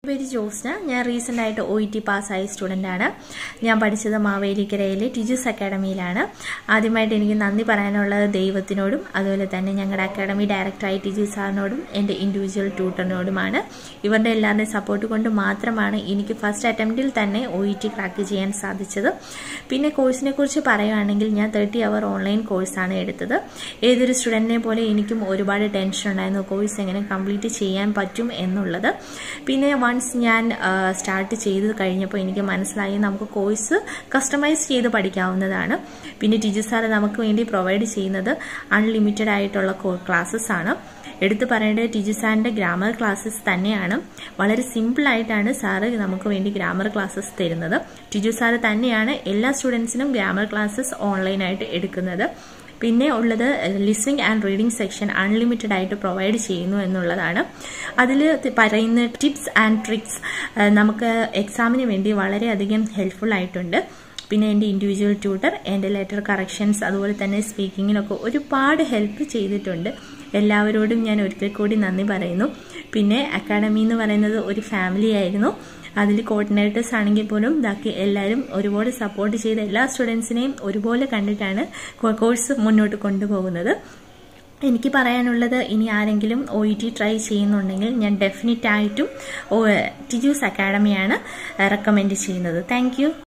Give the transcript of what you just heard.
പേര് ജോസ്ന. ഞാൻ റീസെന്റ് ആയിട്ട് OET പാസ്സായ സ്റ്റുഡന്റ് ആണ്. ഞാൻ പഠിച്ചത് മാവേലിക്കരയിലെ ടീച്ചേഴ്സ് അക്കാഡമിയിലാണ്. ആദ്യമായിട്ട് എനിക്ക് നന്ദി പറയാനുള്ളത് ദൈവത്തിനോടും അതുപോലെ തന്നെ ഞങ്ങളുടെ അക്കാഡമി ഡയറക്ടറായ ടീച്ചേഴ്സ് സാറിനോടും എൻ്റെ ഇൻഡിവിജ്വൽ ട്യൂട്ടറിനോടുമാണ്. ഇവരുടെ എല്ലാവരുടെയും സപ്പോർട്ട് കൊണ്ട് മാത്രമാണ് എനിക്ക് ഫസ്റ്റ് അറ്റംപ്റ്റിൽ തന്നെ OET ക്രാക്ക് ചെയ്യാൻ സാധിച്ചത്. പിന്നെ കോഴ്സിനെ കുറിച്ച് പറയുകയാണെങ്കിൽ ഞാൻ 30 അവർ ഓൺലൈൻ കോഴ്സാണ് എടുത്തത്. ഏതൊരു സ്റ്റുഡന്റിനെ പോലെ എനിക്കും ഒരുപാട് ടെൻഷൻ ഉണ്ടായിരുന്നു കോഴ്സ് എങ്ങനെ കംപ്ലീറ്റ് ചെയ്യാൻ പറ്റും എന്നുള്ളത്. പിന്നെ ഞാൻ സ്റ്റാർട്ട് ചെയ്ത് കഴിഞ്ഞപ്പോൾ എനിക്ക് മനസ്സിലായി നമുക്ക് കോഴ്സ് കസ്റ്റമൈസ് ചെയ്ത് പഠിക്കാവുന്നതാണ്. പിന്നെ ടീച്ചേഴ്സ് സാറ് നമുക്ക് വേണ്ടി പ്രൊവൈഡ് ചെയ്യുന്നത് അൺലിമിറ്റഡ് ആയിട്ടുള്ള ക്ലാസ്സസ് ആണ്. എടുത്തു പറയേണ്ടത് ടീച്ചേഴ്സ് സാറിന്റെ ഗ്രാമർ ക്ലാസ്സസ് തന്നെയാണ്. വളരെ സിമ്പിൾ ആയിട്ടാണ് സാറ് നമുക്ക് വേണ്ടി ഗ്രാമർ ക്ലാസ്സസ് തരുന്നത്. ടീച്ചേഴ്സ് സാറ് തന്നെയാണ് എല്ലാ സ്റ്റുഡൻസിനും ഗ്രാമർ ക്ലാസ്സസ് ഓൺലൈനായിട്ട് എടുക്കുന്നത്. പിന്നെ ഉള്ളത് listening and reading section unlimited ആയിട്ട് പ്രൊവൈഡ് ചെയ്യുന്നു എന്നുള്ളതാണ്. അതിൽ പറയുന്ന ടിപ്സ് ആൻഡ് ട്രിക്സ് നമുക്ക് എക്സാമിന് വേണ്ടി വളരെയധികം ഹെൽപ്ഫുൾ ആയിട്ടുണ്ട്. പിന്നെ എൻ്റെ ഇൻഡിവിജ്വൽ ട്യൂട്ടർ എൻ്റെ ലെറ്റർ കറക്ഷൻസ് അതുപോലെ തന്നെ സ്പീക്കിങ്ങിനൊക്കെ ഒരുപാട് ഹെൽപ്പ് ചെയ്തിട്ടുണ്ട്. എല്ലാവരോടും ഞാൻ ഒരിക്കൽ കൂടി നന്ദി പറയുന്നു. പിന്നെ അക്കാഡമി എന്ന് പറയുന്നത് ഒരു ഫാമിലി ആയിരുന്നു. അതിൽ കോർഡിനേറ്റേഴ്സ് ആണെങ്കിൽ പോലും ബാക്കി എല്ലാവരും ഒരുപാട് സപ്പോർട്ട് ചെയ്ത് എല്ലാ സ്റ്റുഡൻസിനെയും ഒരുപോലെ കണ്ടിട്ടാണ് കോഴ്സ് മുന്നോട്ട് കൊണ്ടുപോകുന്നത്. എനിക്ക് പറയാനുള്ളത് ഇനി ആരെങ്കിലും OET ട്രൈ ചെയ്യുന്നുണ്ടെങ്കിൽ ഞാൻ ഡെഫിനറ്റ് ആയിട്ടും ടീച്ചേഴ്സ് അക്കാഡമിയാണ് റെക്കമെൻഡ് ചെയ്യുന്നത്. Thank U.